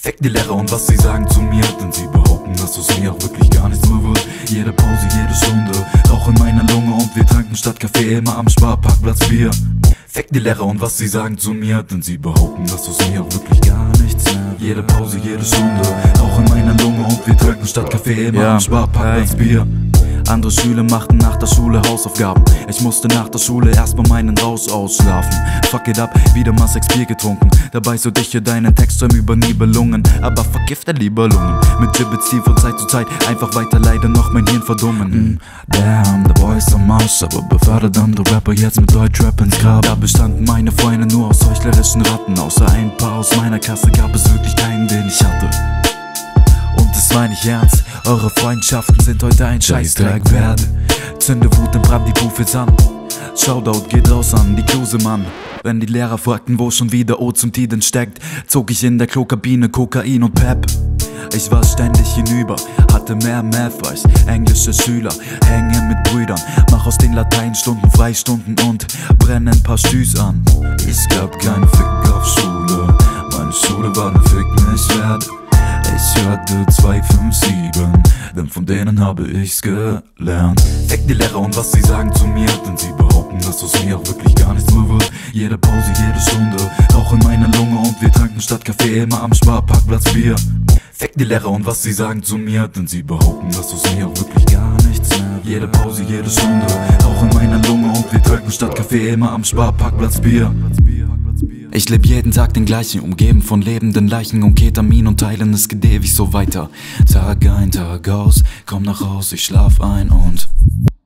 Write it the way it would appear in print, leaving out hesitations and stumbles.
Fick die Lehrer und was sie sagen zu mir, denn sie behaupten, dass aus mir auch wirklich gar nichts mehr wird. Jede Pause, jede Stunde, Rauch in meiner Lunge und wir tranken statt Kaffee immer am Sparparkplatz Bier. Fick die Lehrer und was sie sagen zu mir, denn sie behaupten, dass aus mir auch wirklich gar nichts mehr wird. Jede Pause, jede Stunde, Rauch in meiner Lunge und wir tranken statt Kaffee immer am Sparparkplatz Bier. Andere Schüler machten nach der Schule Hausaufgaben. Ich musste nach der Schule erstmal meinen Raus ausschlafen. Fuck it up, wieder mal 6 Bier getrunken. Dabei so dichte deinen Texträumen über Nibelungen, aber vergifte lieber Lungen. Mit Gibbets, die von Zeit zu Zeit einfach weiter leider noch mein Hirn verdummen. Damn, der Boy ist am Arsch, aber befördert andere Rapper jetzt mit Deutschrap ins Grab. Da bestanden meine Freunde nur aus heuchlerischen Ratten. Außer ein paar aus meiner Klasse gab es wirklich keinen, den ich hatte. Und das meine ich ernst, eure Freundschaften sind heute ein Scheißdreck wert. Zünde Wut und Brand die Profis an. Shoutout geht raus an die Klusemann. Wenn die Lehrer fragten, wo schon wieder O zum Tiden steckt, zog ich in der Klokabine Kokain und Pep. Ich war ständig hinüber, hatte mehr Math als englische Schüler. Hänge mit Brüdern, mach aus den Lateinstunden Freistunden und brenne ein paar Stüß an. Es gab keinen Fick auf Schule, meine Schule war ne Fick nicht wert. Ich hörte 257, denn von denen habe ich's gelernt. Fick die Lehrer und was sie sagen zu mir, denn sie behaupten, dass aus mir auch wirklich gar nichts mehr wird. Jede Pause, jede Stunde, Rauch in meiner Lunge und wir tranken statt Kaffee immer am Sparparkplatz Bier. Fick die Lehrer und was sie sagen zu mir, denn sie behaupten, dass aus mir auch wirklich gar nichts mehr wird. Jede Pause, jede Stunde, Rauch in meiner Lunge und wir tranken statt Kaffee immer am Sparparkplatz Bier. Ich leb jeden Tag den gleichen, umgeben von lebenden Leichen und Ketamin und teilen es geht ewig so weiter. Tag ein, Tag aus, komm nach Haus, ich schlaf ein und